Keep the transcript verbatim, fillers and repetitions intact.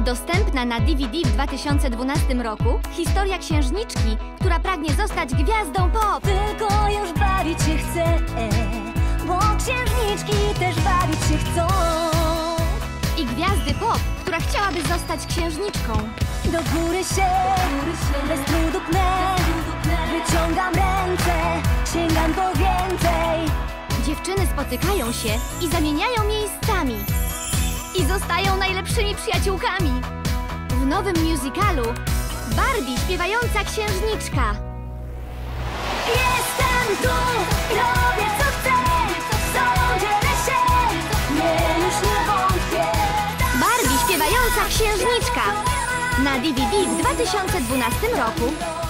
Dostępna na D V D w dwa tysiące dwunastym roku historia księżniczki, która pragnie zostać gwiazdą pop. Tylko już bawić się chce, bo księżniczki też bawić się chcą. I gwiazdy pop, która chciałaby zostać księżniczką. Do góry się, bez trudu pnę, wyciągam ręce, sięgam po więcej. Dziewczyny spotykają się i zamieniają miejscami. I zostają najlepszymi przyjaciółkami. W nowym musicalu Barbie śpiewająca księżniczka. Jestem tu, robię co chcę, dzielę się, nie, już nie wątpię. Barbie śpiewająca księżniczka na D V D w dwa tysiące dwunastym roku.